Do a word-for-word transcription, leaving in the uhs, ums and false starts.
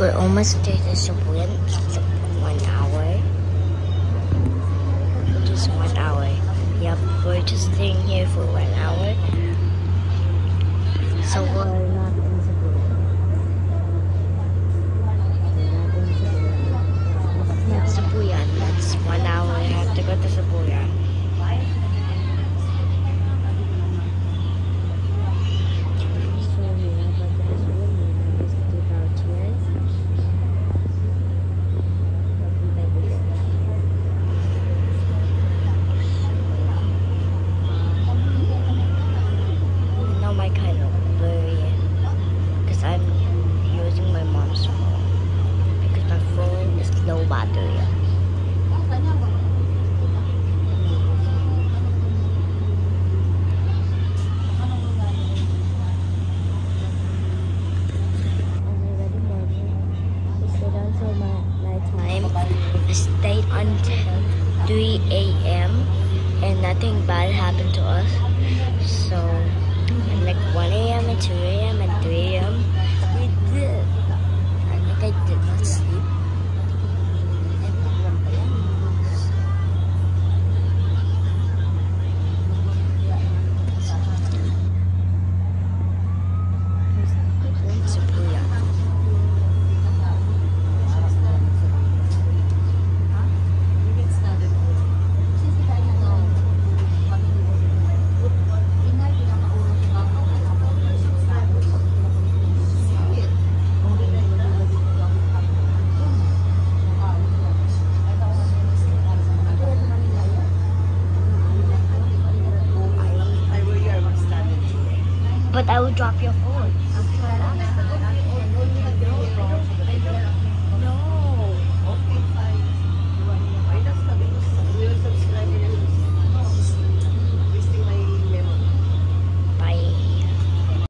We're almost to the Shibuya. It's one hour. Just one hour. Yep, we're just staying here for one hour. So we're not in Shibuya. Not Shibuya. That's one hour. We have to go to Shibuya. I stayed until three A M and nothing bad happened to us. So like one A M and two A M and three A M we did. I think I did not sleep. But I will drop your phone.